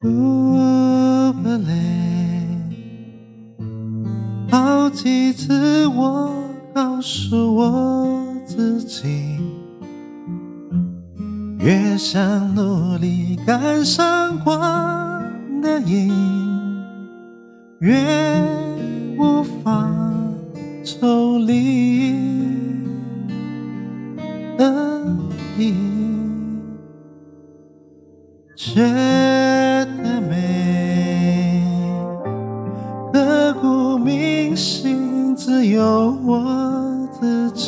不累，好几次我告诉我自己，越想努力赶上光的影，越无法抽离而已，觉得美，刻骨铭心只有我自己，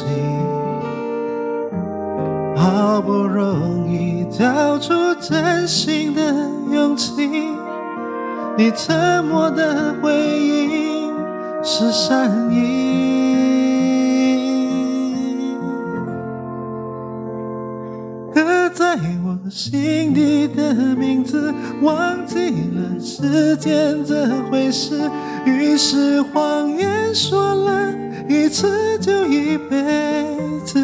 好不容易交出真心的勇气，你沉默的回应是善意，刻在我心底的名字，忘记了时间这回事，于是谎言说了一次就一辈子，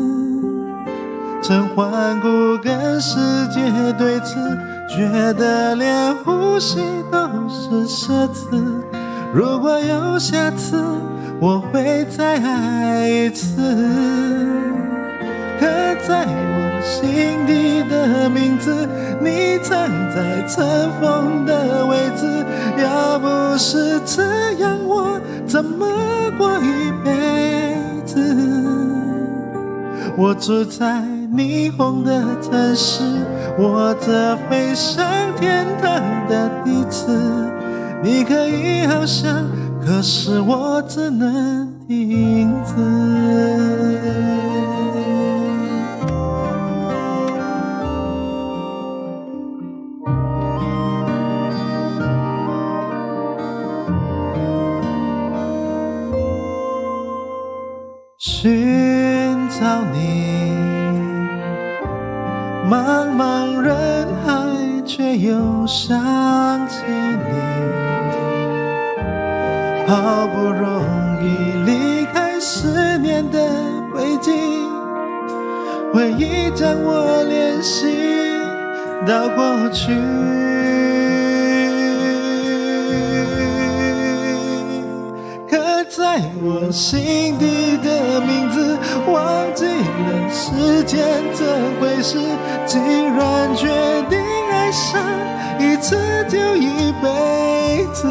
曾环顾跟世界对峙，觉得连呼吸都是奢侈，如果有下次我会再爱一次，刻在我心底的名字，你藏在尘封的位置，要不是这样我怎么过一辈子，我住在霓虹的城市，握着飞上天堂的地址，你可以翱翔，可是我只能停止。寻找你，茫茫人海，却又想起你，好不容易离开10年的轨迹，回忆将我联系到过去，刻在我心底的名字，忘记了时间这回事，既然决定爱上一次就一辈子，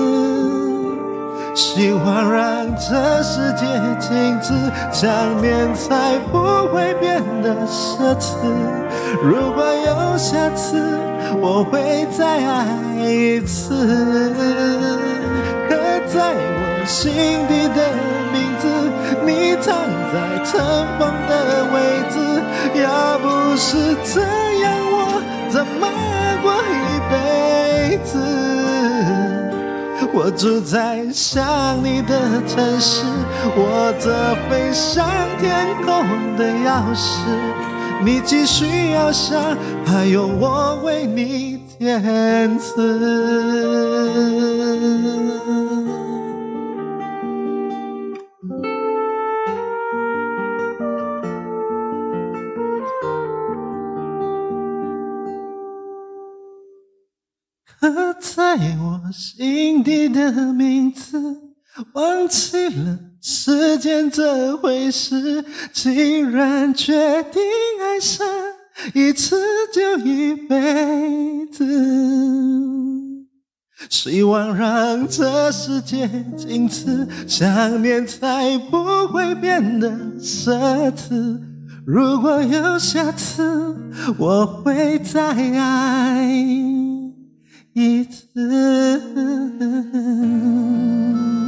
希望让这世界静止，想念才不会变得奢侈，如果有下次我会再爱一次，刻在我心底的名字，你藏在尘封的位置，要不是这样我怎么过一辈子，我住在想你的城市，握着飞上天空的钥匙，你继续翱翔，还有我为你填词。刻在我心底的名字，忘记了时间这回事，既然决定爱上一次就一辈子，希望让这世界静止，想念才不会变得奢侈，如果有下次我会再爱一次。